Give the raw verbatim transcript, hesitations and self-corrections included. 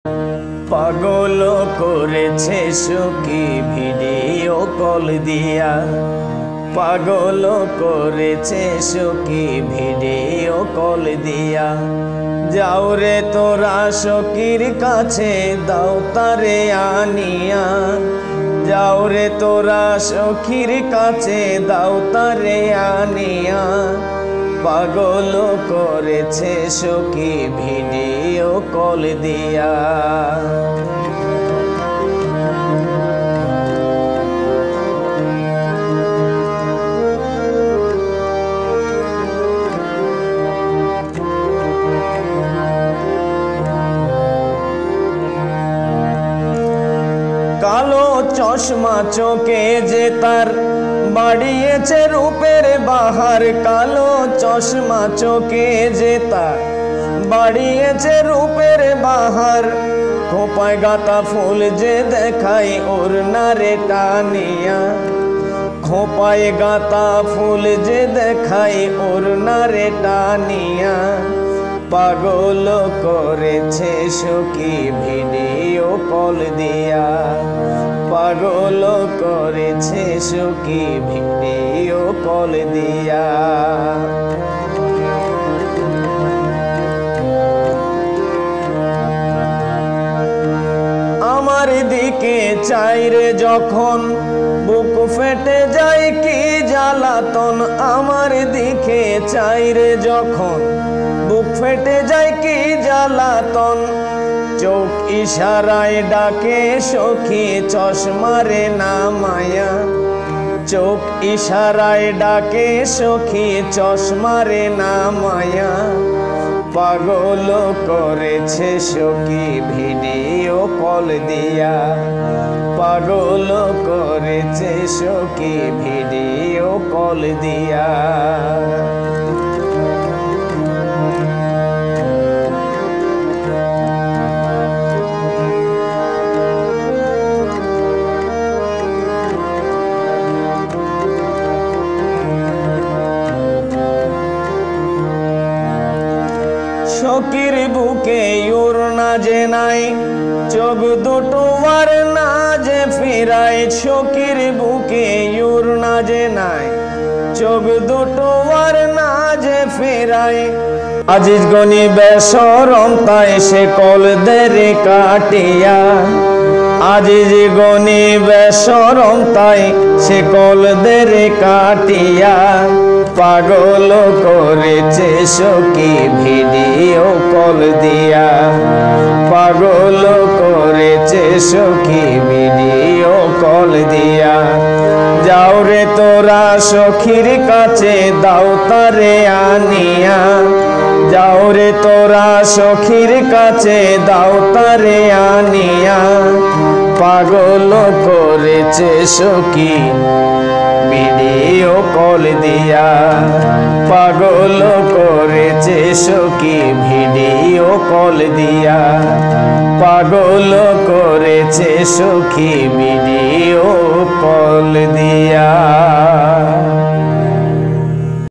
পাগল করেছে সখী ভিডিও কল দিয়া, পাগল করেছে সখী ভিডিও কল দিয়া। যাও রে তোরা সখীর কাছে দাও তারে আনিয়া, যাও রে তোরা সখীর কাছে দাও তারে আনিয়া। পাগল করেছে সখী ভিডিও কল দিয়া। কালো চশমা চোখে যে তার বাড়িয়েছে রূপের বাহার, কালো চশমা চোখে যে তার বাড়িয়েছে রূপের বাহার। খোপায় গাতা ফুল যে দেখায় ওর নারে টানিয়া, খোপায় গাতা ফুল যে দেখায় ওর নারে টানিয়া। পাগল করেছে সখী ভিডিও কল দিয়া, পাগল করেছে সখী ভিডিও কল দিয়া। আমার দিকে চাইরে যখন বুক ফেটে যায় কি জ্বালাতন, আমার দিকে চাইরে যখন বুক ফেটে যায় কি জ্বালাতন। চোখ ইশারায় ডাকে সখী চশমারে নামায়া, চোখ ইশারায় ডাকে সখী চশমারে নামায়া। পাগল করেছে সখী ভিডিও কল দিয়া, পাগল করেছে সখী ভিডিও কল দিয়া। সখীর বুকে ওর না যে নাই, চোখ দুটো আর না যে ফিরায়। সখীর বুকে ওর না যে নাই, চোখ দুটো আর না যে ফিরায়। আজিজ গনি বেসরম তাই সে কল দেরে কাটিয়া, আজিজ গনি বেসরম তাই সে কল দেরে কাটিয়া। পাগল করেছে সখী ভিডিও কল দিয়া, পাগল করেছে সখী ভিডিও কল দিয়া। যাও রে তোরা সখীর কাছে দাও তারে আনিয়া, যাও রে তোরা সখীর কাছে দাও তারে আনিয়া। পাগল করেছে সখী ভিডিও কল দিয়া, পাগল করেছে সখী ভিডিও কল দিয়া, পাগল করেছে সখী ভিডিও কল দিয়া।